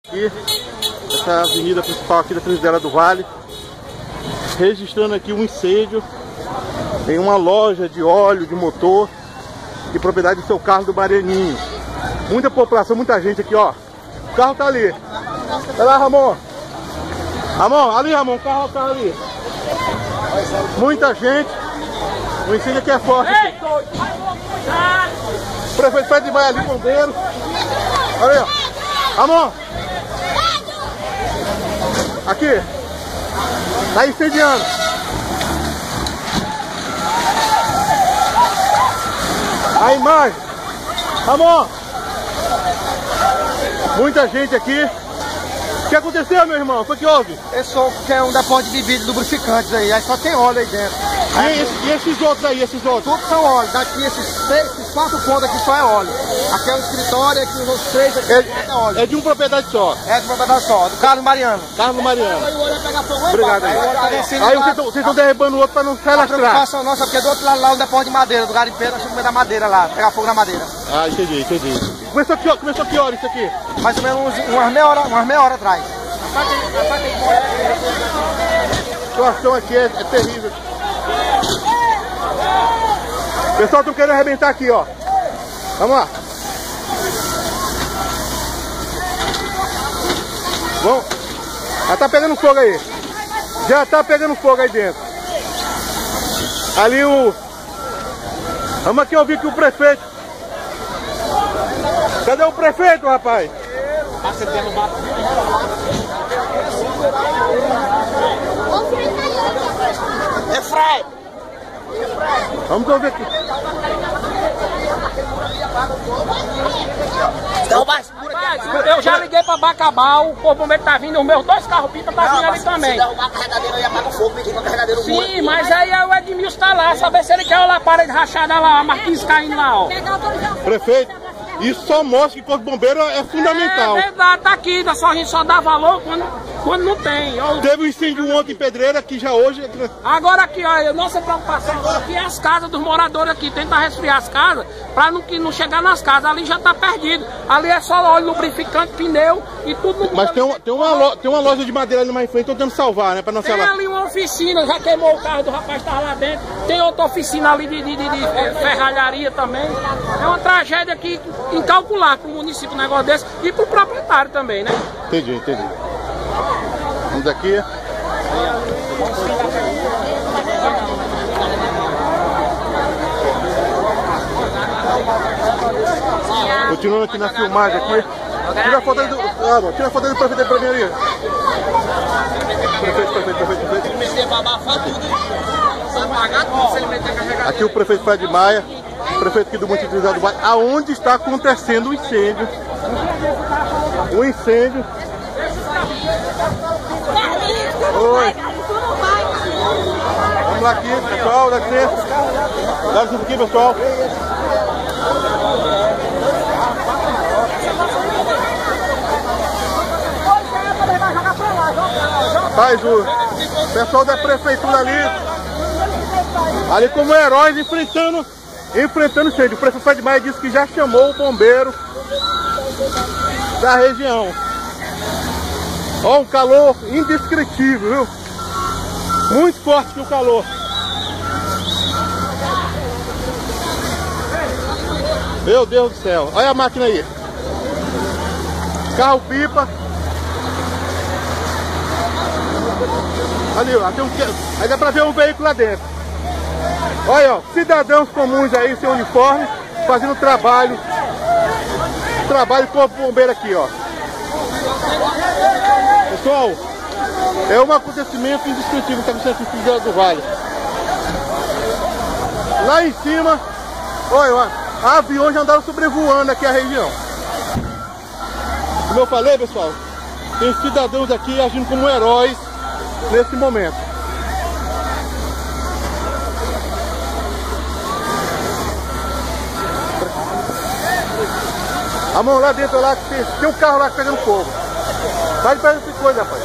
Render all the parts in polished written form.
Aqui, essa avenida principal aqui da Frizela do Vale, registrando aqui um incêndio em uma loja de óleo de motor de propriedade do seu Carlos do Marianinho. Muita população, muita gente aqui, ó. O carro tá ali. Vai lá, Ramon. Ramon, ali, Ramon, o carro ali. Muita gente. O incêndio aqui é forte. Aqui. O prefeito Fred de Maia ali, bombeiro. Olha aí, ó. Ramon. Aqui. Tá incendiando. A imagem. Ramon. Muita gente aqui. O que aconteceu, meu irmão? Foi que houve? Esse soco que é um depósito de vidro lubrificantes aí só tem óleo aí dentro. E esses outros aí, esses outros? Todos são óleo. Daqui esses 4 pontos aqui só é óleo. Aqui é o escritório, aqui os outros 3 aqui é óleo. É de uma propriedade só? É de uma propriedade só, do Carlos Mariano. Carlos Mariano. Aí o óleo vai pegar fogo lá obrigado aí. Aí vocês estão derrubando o outro para não se alastrar. A preocupação nossa, porque do outro lado lá é um depósito de madeira, do garimpeiro, nós temos da madeira lá, pegar fogo na madeira. Ah, entendi. Começou que hora isso aqui? Mais ou menos umas meia hora atrás. A situação aqui é terrível. O pessoal estão querendo arrebentar aqui, ó. Vamos lá. Vamos. Já tá pegando fogo aí. Já tá pegando fogo aí dentro. Ali o... Vamos aqui ouvir que o prefeito... Cadê o prefeito, rapaz? É Fred. Vamos ouvir aqui. Eu já liguei pra Bacabal, o corpo bombeiro tá vindo, os meus 2 carros-pipa tá vindo ali também. Se derrubar a carregadeira aí, apaga o fogo, pedir pra carregadeira. Sim, mas aí o Edmilson tá lá, saber se ele quer olhar a parede rachada lá, a marquinhos caindo lá, ó. Prefeito, isso só mostra que o corpo bombeiro é fundamental. É verdade, tá aqui, a gente só dá valor quando não tem. Teve um incêndio ontem em Pedreira, que já hoje... Agora aqui, ó, nossa preocupação agora aqui é as casas dos moradores aqui, tentar resfriar as casas, pra não chegar nas casas, ali já tá perdido. Ali é só óleo lubrificante, pneu e tudo. Mas tem uma loja de madeira ali mais em frente, tô tentando salvar, né, pra não ser Tem ali uma oficina, já queimou o carro do rapaz que tava lá dentro, tem outra oficina ali de ferralharia também. É uma tragédia aqui incalculável pro município um negócio desse e pro proprietário também, né? Entendi. Vamos aqui. Continuando aqui na filmagem aqui. Tira a foto do prefeito pra mim ali. Prefeito. Aqui o prefeito Fred de Maia, prefeito aqui do município do Vale, aonde está acontecendo o incêndio. O incêndio. Oi. Vamos lá aqui, pessoal, dá licença. Dá licença aqui, pessoal. Rapaz, o pessoal da prefeitura ali como heróis enfrentando o incêndio. O prefeito Fred de Maia disse que já chamou o bombeiro da região. Ó, um calor indescritível, viu? Muito forte que o calor. Meu Deus do céu. Olha a máquina aí. Carro-pipa. Ali, ó. Aí dá pra ver um veículo lá dentro. Olha, ó. Cidadãos comuns aí, sem uniforme, fazendo trabalho. Corpo bombeiro aqui, ó. Pessoal, é um acontecimento indescritível que está acontecendo aqui em Frizela do Vale. Lá em cima, olha, aviões já andaram sobrevoando aqui a região. Como eu falei, pessoal, tem cidadãos aqui agindo como heróis nesse momento. A mão lá dentro, lá, tem um carro lá pegando fogo. Vai de perto dessas coisas, rapaz.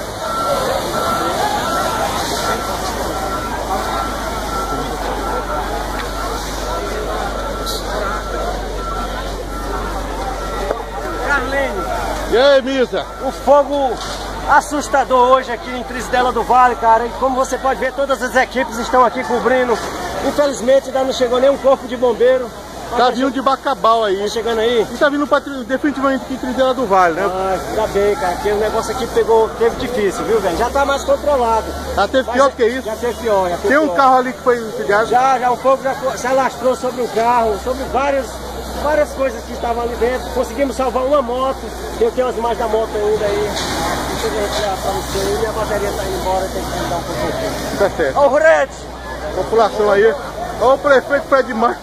E aí, Misa? O fogo assustador hoje aqui em Trizidela do Vale, cara. E como você pode ver, todas as equipes estão aqui cobrindo. Infelizmente ainda não chegou nenhum corpo de bombeiro. Tá vindo de Bacabal aí. Tá chegando aí? E tá vindo definitivamente aqui em Trizidela do Vale, né? Ah, ainda bem, cara, porque o negócio aqui teve difícil, viu, velho? Já tá mais controlado. Já teve pior do que isso? Já teve pior, já teve Tem um pior. carro ali que foi incendiado? Já o fogo já se alastrou sobre o carro, sobre várias coisas que estavam ali dentro. Conseguimos salvar uma moto. Eu tenho as imagens da moto ainda aí. Deixa eu retirar pra você. Minha bateria tá indo embora, tem que mudar um pouquinho. Tá certo. Ó o Red! População aí. Ó o prefeito Fred Maia.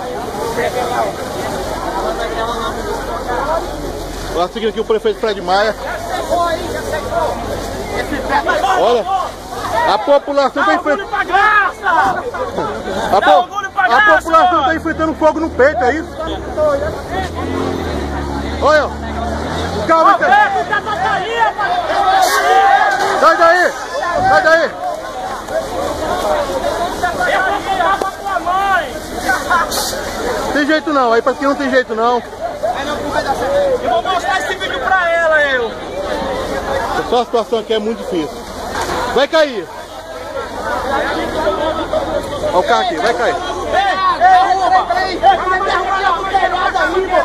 Lá seguindo aqui o prefeito Fred Maia. Olha, a população está enfrentando. A população está enfrentando fogo no peito, é isso? Olha, calma, sai daí, sai daí. Tem jeito não, aí pra quem não tem jeito não. Eu vou mostrar esse vídeo pra ela, eu. Só a situação aqui é muito difícil. Vai cair. Olha o carro aqui, vai cair. Ei,